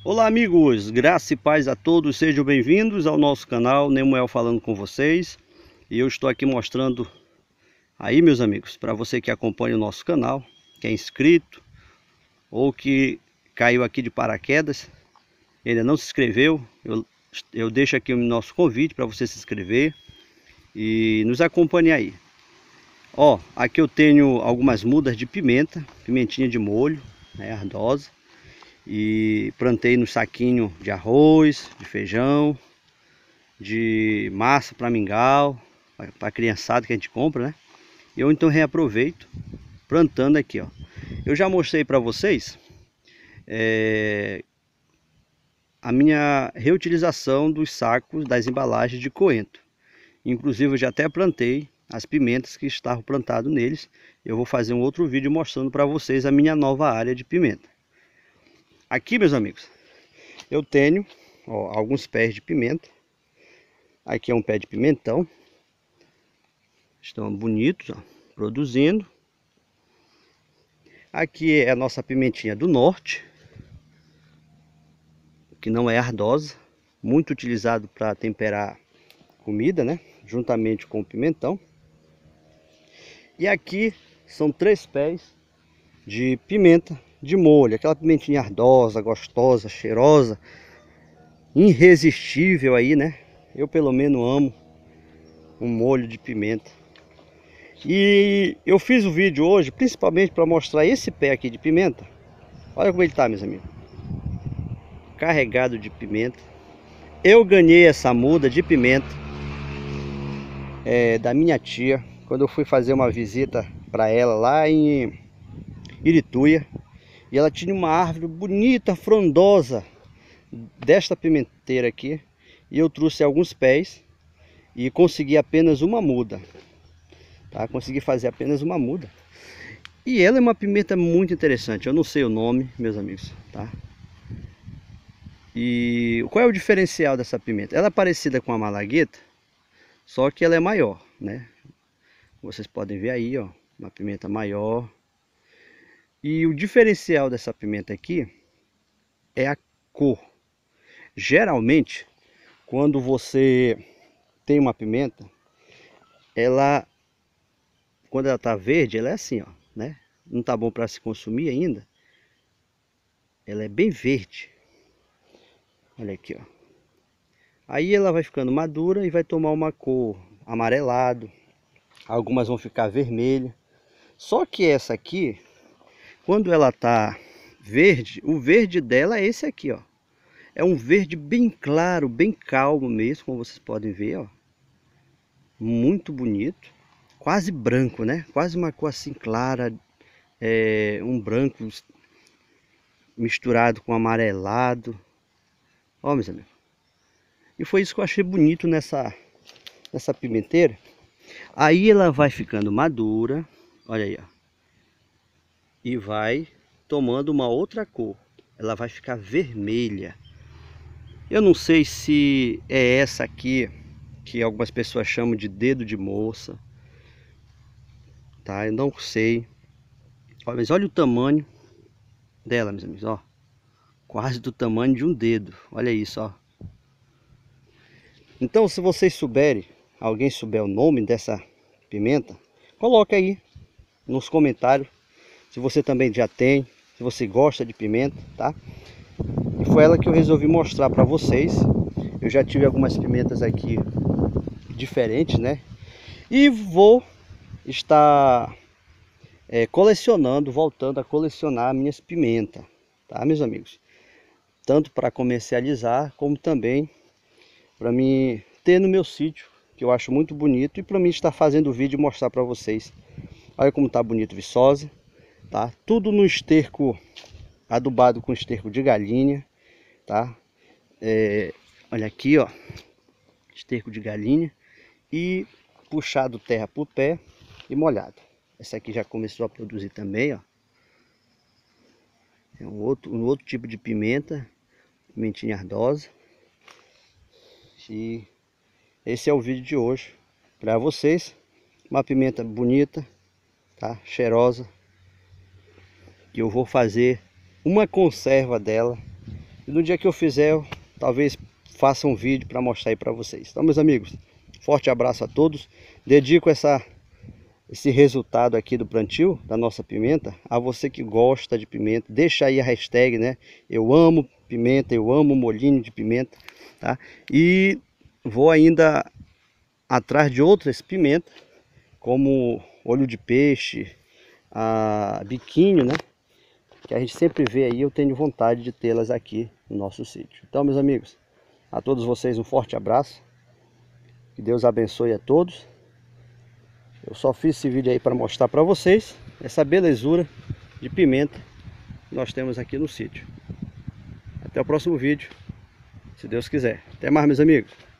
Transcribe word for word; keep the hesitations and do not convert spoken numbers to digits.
Olá amigos, graça e paz a todos, sejam bem-vindos ao nosso canal Nemuel falando com vocês. E eu estou aqui mostrando aí, meus amigos, para você que acompanha o nosso canal, que é inscrito ou que caiu aqui de paraquedas, ainda não se inscreveu, eu, eu deixo aqui o nosso convite para você se inscrever e nos acompanhe aí. Ó, aqui eu tenho algumas mudas de pimenta, pimentinha de molho, né, ardosa. E plantei no saquinho de arroz, de feijão, de massa para mingau, para a criançada que a gente compra, né? Eu então reaproveito plantando aqui, ó. Eu já mostrei para vocês é, a minha reutilização dos sacos das embalagens de coentro. Inclusive eu já até plantei as pimentas que estavam plantadas neles. Eu vou fazer um outro vídeo mostrando para vocês a minha nova área de pimenta. Aqui, meus amigos, eu tenho ó, alguns pés de pimenta. Aqui é um pé de pimentão. Estão bonitos, ó, produzindo. Aqui é a nossa pimentinha do norte, que não é ardosa, muito utilizado para temperar comida, né? Juntamente com o pimentão. E aqui são três pés de pimenta de molho, aquela pimentinha ardosa, gostosa, cheirosa, irresistível aí, né? Eu pelo menos amo um molho de pimenta. E eu fiz o vídeo hoje principalmente para mostrar esse pé aqui de pimenta. Olha como ele tá, meus amigos, carregado de pimenta. Eu ganhei essa muda de pimenta é, da minha tia, quando eu fui fazer uma visita para ela lá em Irituia. E ela tinha uma árvore bonita, frondosa, desta pimenteira aqui. E eu trouxe alguns pés e consegui apenas uma muda, tá? Consegui fazer apenas uma muda. E ela é uma pimenta muito interessante. Eu não sei o nome, meus amigos, tá? E qual é o diferencial dessa pimenta? Ela é parecida com a malagueta, só que ela é maior, né? Vocês podem ver aí, ó, uma pimenta maior. E o diferencial dessa pimenta aqui é a cor. Geralmente, quando você tem uma pimenta, ela, quando ela tá verde, ela é assim, ó, né? Não tá bom para se consumir ainda. Ela é bem verde. Olha aqui, ó. Aí ela vai ficando madura e vai tomar uma cor amarelado. Algumas vão ficar vermelhas. Só que essa aqui, quando ela tá verde, o verde dela é esse aqui, ó. É um verde bem claro, bem calmo mesmo, como vocês podem ver, ó. Muito bonito. Quase branco, né? Quase uma cor assim clara. É, um branco misturado com amarelado. Ó, meus amigos. E foi isso que eu achei bonito nessa, nessa pimenteira. Aí ela vai ficando madura. Olha aí, ó. E vai tomando uma outra cor. Ela vai ficar vermelha. Eu não sei se é essa aqui que algumas pessoas chamam de dedo de moça, tá? Eu não sei. Olha, mas olha o tamanho dela, meus amigos, ó. Quase do tamanho de um dedo. Olha isso, ó. Então, se vocês souberem, alguém souber o nome dessa pimenta, coloque aí nos comentários. Se você também já tem, se você gosta de pimenta, tá? E foi ela que eu resolvi mostrar para vocês. Eu já tive algumas pimentas aqui diferentes, né? E vou estar é, colecionando, voltando a colecionar minhas pimentas, tá, meus amigos? Tanto para comercializar, como também para mim ter no meu sítio, que eu acho muito bonito, e para mim estar fazendo vídeo e mostrar para vocês. Olha como tá bonito, viçosa, tá? Tudo no esterco, adubado com esterco de galinha, tá? É, olha aqui, ó, esterco de galinha e puxado terra por pé e molhado. Essa aqui já começou a produzir também, ó. É um outro, um outro tipo de pimenta, pimentinha ardosa. E esse é o vídeo de hoje para vocês. Uma pimenta bonita, tá? Cheirosa. Que eu vou fazer uma conserva dela E no dia que eu fizer, eu, talvez faça um vídeo para mostrar aí para vocês. Então, meus amigos, forte abraço a todos. Dedico essa, esse resultado aqui do plantio da nossa pimenta a você que gosta de pimenta. Deixa aí a hashtag, né? Eu amo pimenta, eu amo molhinho de pimenta, tá? E vou ainda atrás de outras pimentas, como olho de peixe, a biquinho, né? Que a gente sempre vê aí, eu tenho vontade de tê-las aqui no nosso sítio. Então, meus amigos, a todos vocês um forte abraço. Que Deus abençoe a todos. Eu só fiz esse vídeo aí para mostrar para vocês essa belezura de pimenta que nós temos aqui no sítio. Até o próximo vídeo, se Deus quiser. Até mais, meus amigos.